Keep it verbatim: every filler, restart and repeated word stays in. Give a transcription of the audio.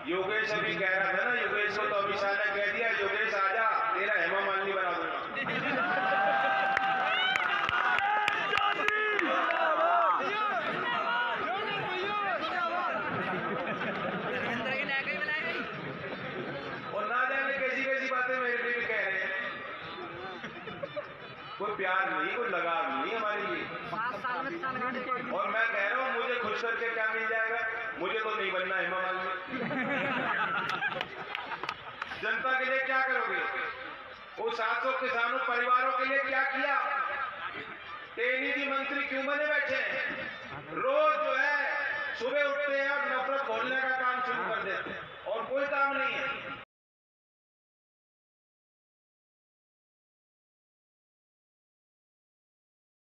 योगेश अभी कह रहा था ना, योगेश को तो अमित शाह ने कह दिया, योगेश आजा, तेरा हेमा मालिनी बना दूंगा। और ना जाने कैसी कैसी बातें मेरे लिए भी कह रहे हैं। कोई प्यार नहीं, कोई लगाव नहीं हमारे लिए। और मैं कह रहा हूँ मुझे खुश करके क्या मिल जाएगा, मुझे तो नहीं बनना हेमा मालिनी। जनता के लिए क्या करोगे? वो सात सौ किसानों परिवारों के लिए क्या किया? टेनी जी मंत्री क्यों बने बैठे हैं? रोज जो है सुबह उठते हैं और नफरत खोलने का काम शुरू कर देते हैं और कोई काम नहीं है।